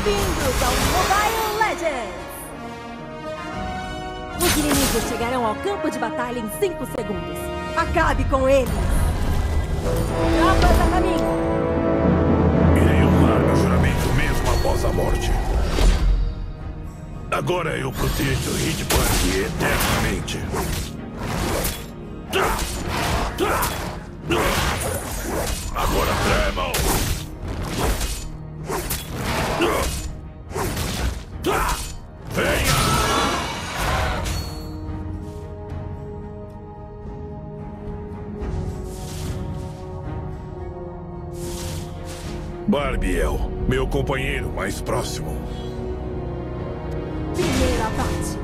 Bem-vindos ao Mobile Legends! Os inimigos chegarão ao campo de batalha em 5 segundos. Acabe com eles! Tropas a caminho! Irei honrar meu juramento mesmo após a morte. Agora eu protejo Hidbank eternamente. Agora tremam! Venha! Barbiel, meu companheiro mais próximo. Primeira parte.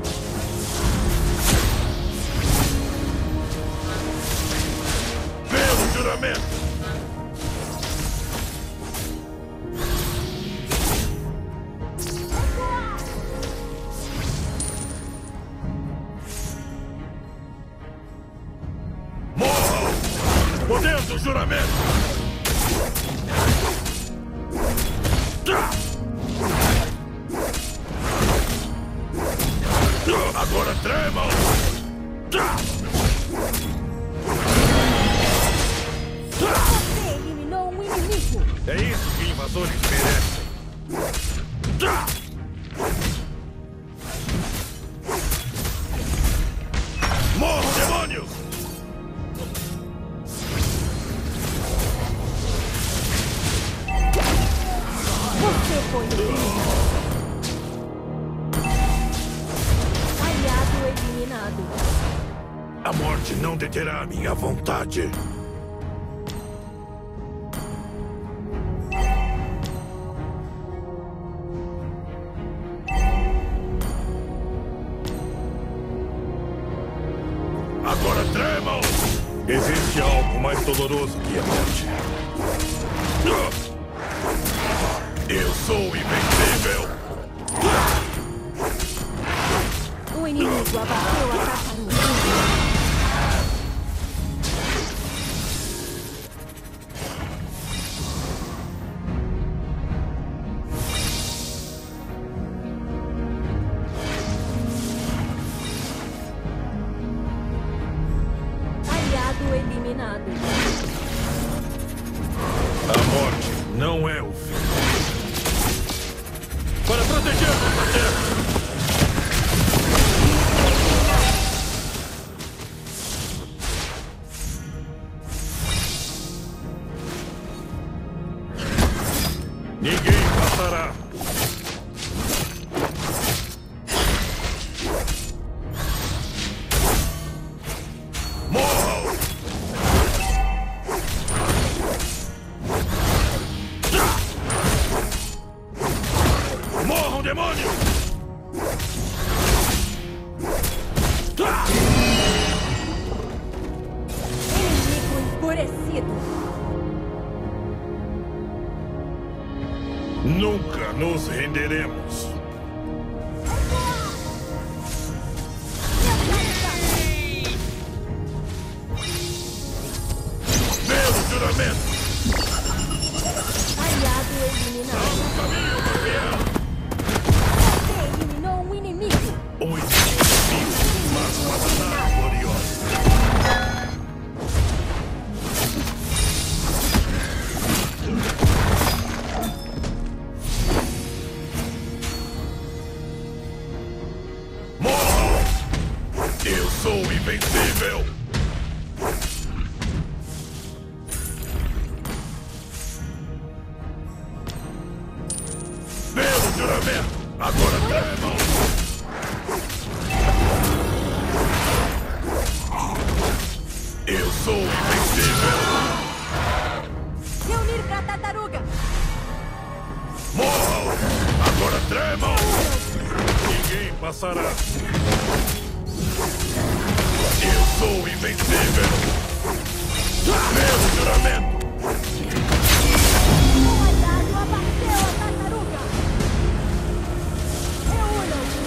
Pelo juramento! Morram! Poder do juramento! Agora tremam! Você eliminou um inimigo! É isso que invasores merecem! Morram, demônios! Você foi eliminado! Aliado eliminado! A morte não deterá minha vontade. Agora tremam! Existe algo mais doloroso que a morte. Eu sou invencível! O inimigo abateu a tartaruga! Aliado eliminado! A morte não é o fim. Para proteger nossa terra! Ninguém passará! Morram! Morram, demônio! Inimigo enfurecido! Nunca nos renderemos! Pelo juramento! Aliado eliminado! Caminho, Barbiel! Você eliminou um inimigo! O inimigo, mas uma batalha gloriosa! Morram! Eu sou invencível! Pelo juramento! Agora tremam! Eu sou invencível! Reunir pra tartaruga! Morram! Agora tremam! Ninguém passará! Eu sou invencível! Pelo juramento! O aliado abateu a tartaruga! Reúnam-se!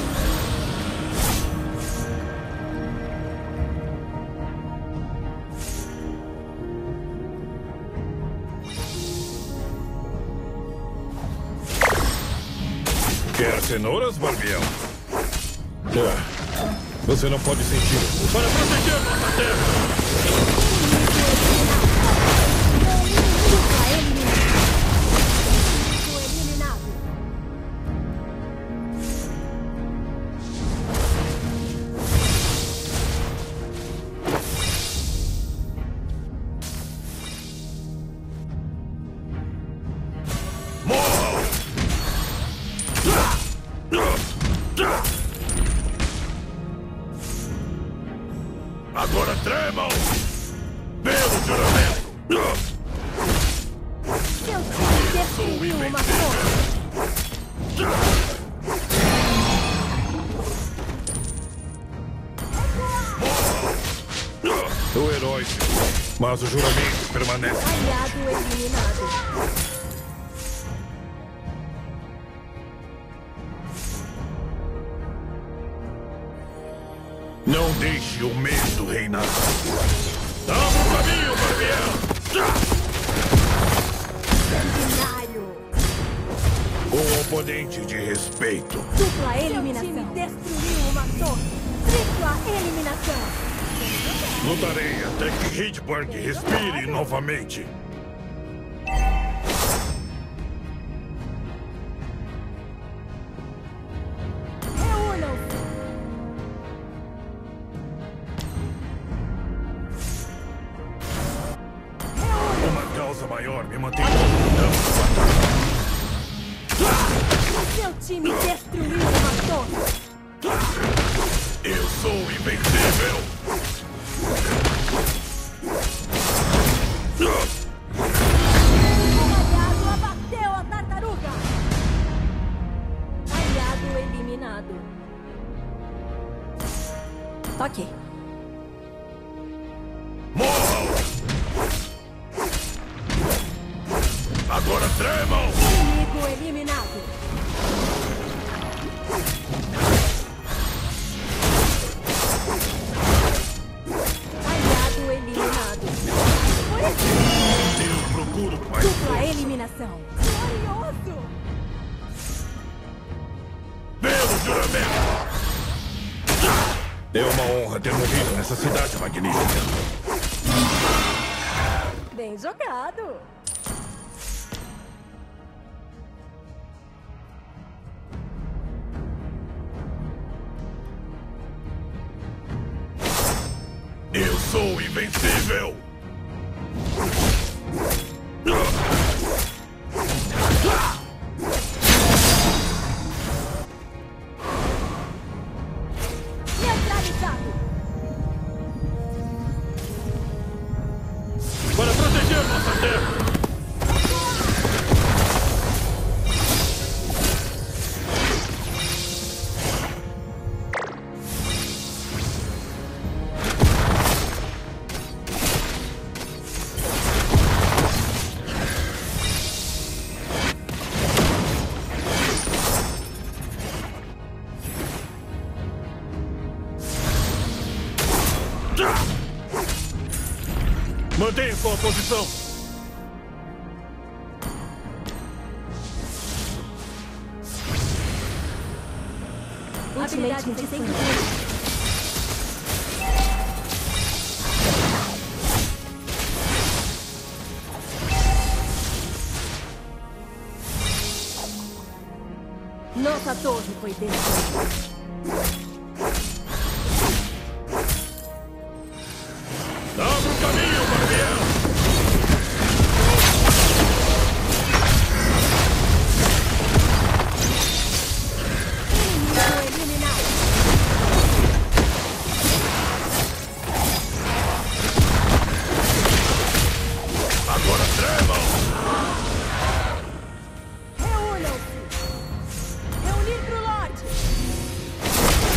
Quer cenouras, Barbiel? Você não pode sentir. Para proteger nossa terra! Agora tremam! Pelo juramento! Seu time destruiu uma torre! O herói, mas o juramento permanece. Aliado eliminado. Não deixe o medo reinar. Abra o caminho, Barbiel! Sanguinário. Um oponente de respeito. Dupla eliminação. Seu time destruiu uma torre. Tripla eliminação. Lutarei até que Hidburg respire novamente. Reúnam-se. Uma causa maior me mantém. Seu time destruiu uma torre. Eu sou invencível! Um aliado abateu a tartaruga. Aliado eliminado. Ok. Morram! Agora tremam! Inimigo eliminado. Aliado eliminado. Eu procuro mais Dupla força. eliminação. Glorioso! Pelo juramento! É uma honra ter morrido nessa cidade magnífica. Bem jogado! Eu sou invencível! Neutralizado! Para proteger nossa terra! Mantenha sua posição! Ultimate de 100%. Nossa torre foi destruída. Abra o caminho, Barbiel! Inimigo eliminado. Agora tremam! Reúnam-se. Reunir pro lote.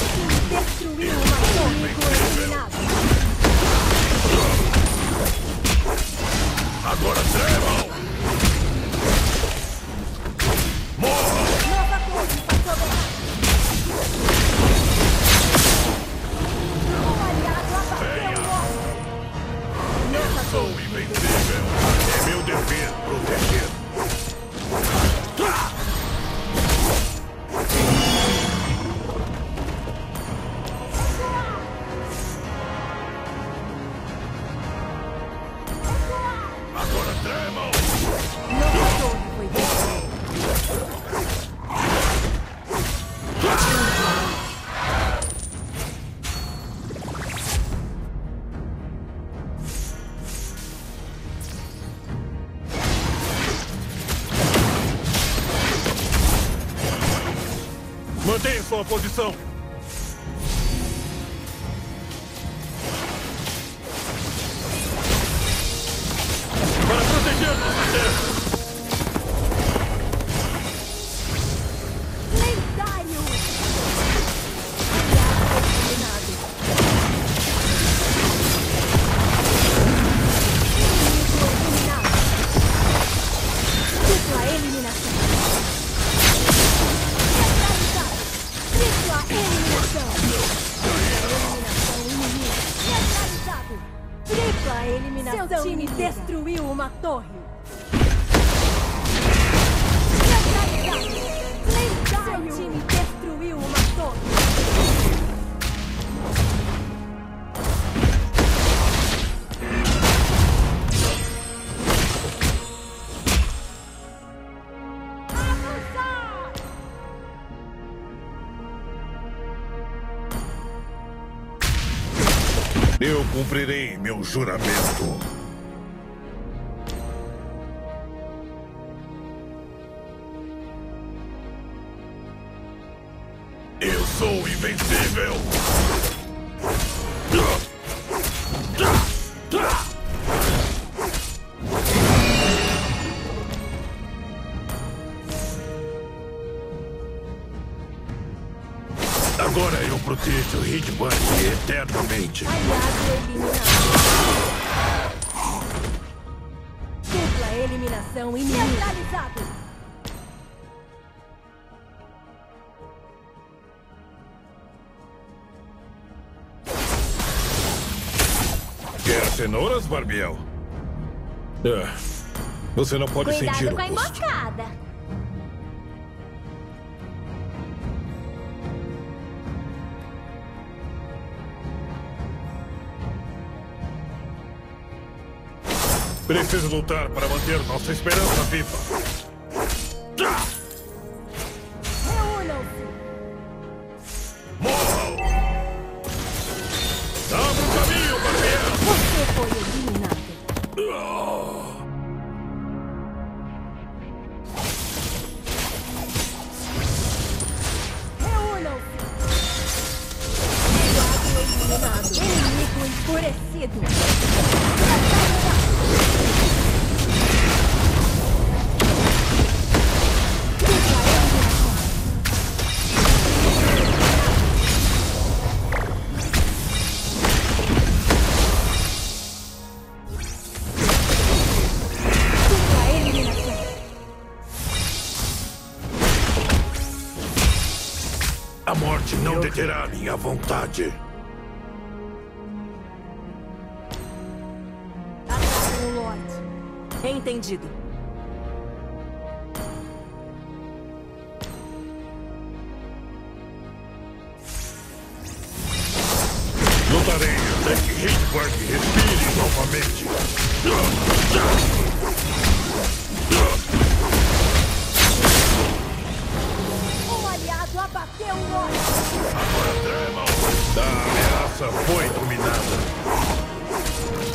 sua posição. Para proteger-nos da terra. Lendário! Aliado eliminado. Inimigo eliminado. Dupla eliminação. Neutralizado. Tripla eliminação. Eliminação inimigo. Neutralizado. Tripla eliminação. Seu time destruiu uma torre. Neutralizado. Lendário. Seu time destruiu uma torre. Avançar! Eu cumprirei meu juramento. Eu sou invencível. Agora eu protejo Hidbank eternamente. Aliado eliminado. Dupla eliminação inimigo. Neutralizado. Quer cenouras, Barbiel? Você não pode sentir Cuidado o com a gosto. emboscada. Preciso lutar para manter nossa esperança viva. Reúnam-se. Morram! Abra o caminho, Barbiel! Você foi eliminado. Reúnam-se. Aliado eliminado. Inimigo enfurecido. Dupla eliminação. Dupla eliminação. A morte não deterá minha vontade. Ataque no Lorde. Entendido. Lutarei até que Hidbank respire novamente. Um aliado abateu o Lorde. Agora tremam! A ameaça foi dominada.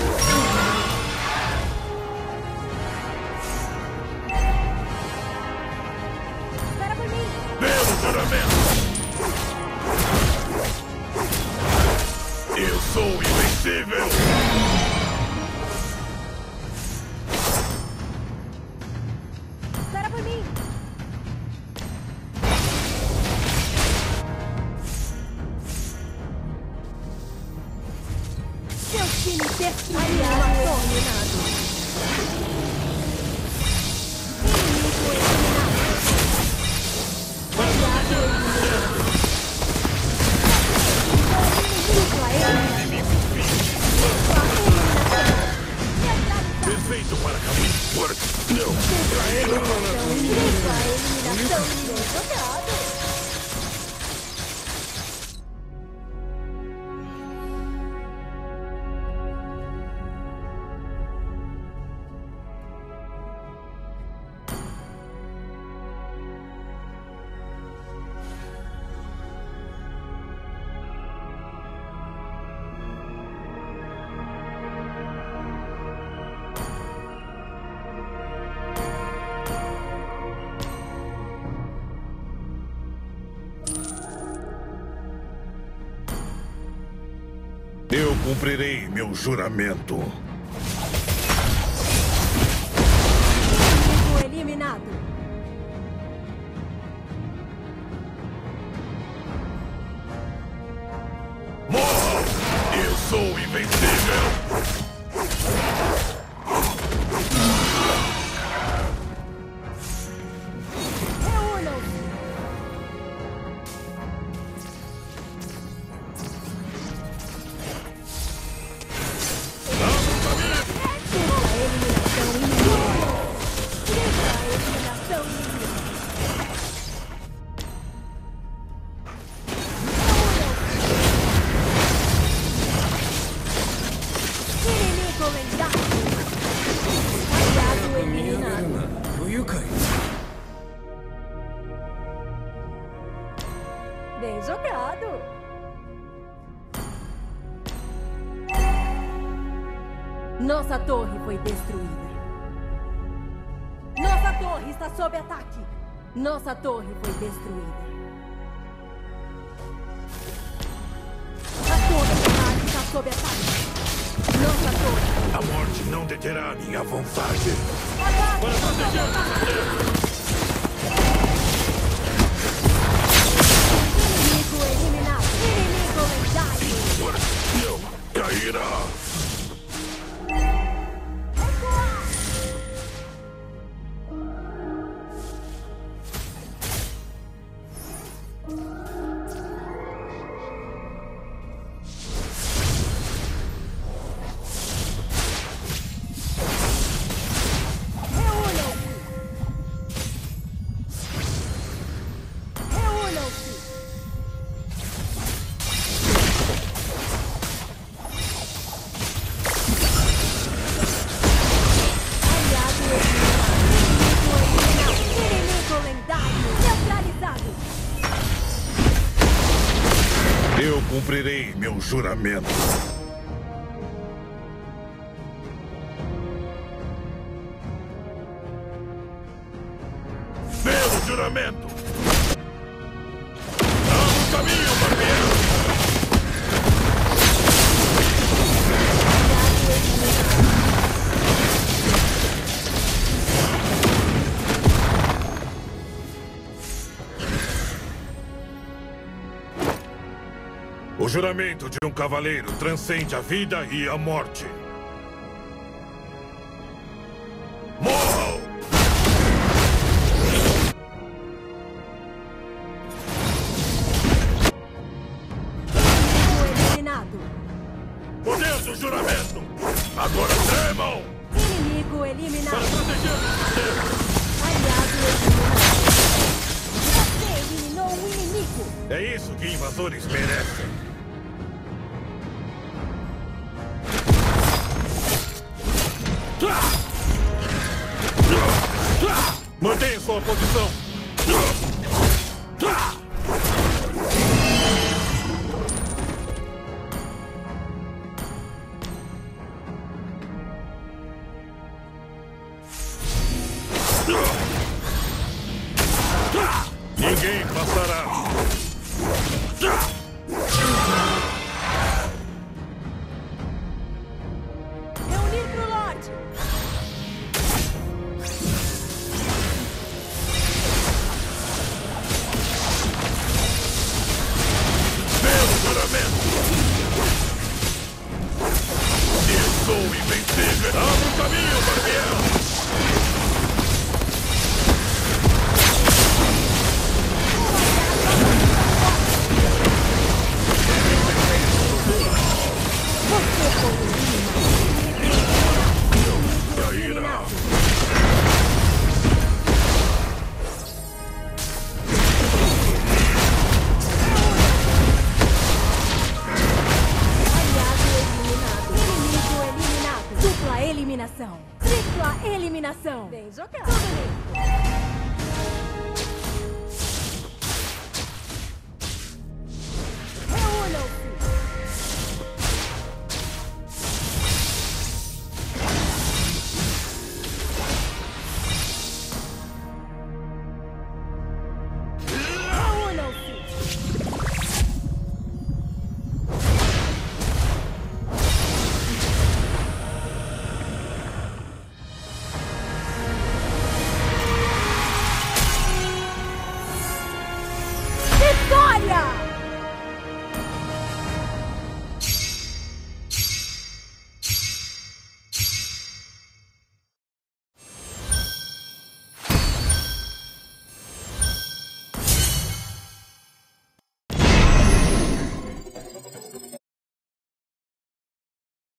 Espera por mim. Pelo juramento! Eu sou invencível! Espera por mim. Seu time destruiu uma torre. Eliminado. Inimigo eliminado. Aliado eliminado. Dupla eliminação. Dupla eliminação. Neutralizado. Perfeito para caminho forte. Não! Dupla eliminação. Jogado. cumprirei meu juramento. Inimigo eliminado. Morra! Eu sou invencível! Reúnam-se. Bem jogado! Nossa torre foi destruída. Nossa torre está sob ataque. Nossa torre foi destruída. A torre do ataque está sob ataque. Nossa torre. A morte não deterá minha vontade. Ataque! Para proteger! Inimigo eliminado. Inimigo lendário. Não cairá. Eu cumprirei meu juramento. Pelo juramento! Abra o caminho, barbeiro! O juramento de um cavaleiro transcende a vida e a morte. Morram! Inimigo eliminado. Poder do juramento! Agora tremam! Inimigo eliminado. Para proteger você! Aliado eliminado. Você eliminou um inimigo. É isso que invasores merecem. Mantenha sua posição. Ninguém passará. Reunir pro lote. Pelo juramento. Eu sou invencível. Abra o caminho, barbeiro. Cairá. Aliado eliminado. Inimigo eliminado. Dupla eliminação. Tripla eliminação. Bem jogado.